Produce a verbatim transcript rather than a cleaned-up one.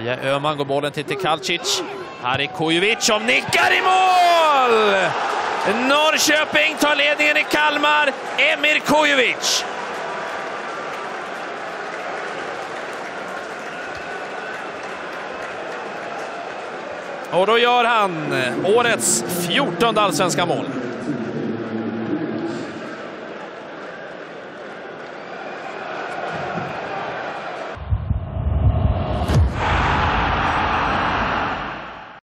Via Öhman går bollen till Tekalcic. Här är Kujovic som nickar i mål! Norrköping tar ledningen i Kalmar. Emir Kujovic. Och då gör han årets fjortonde allsvenska mål.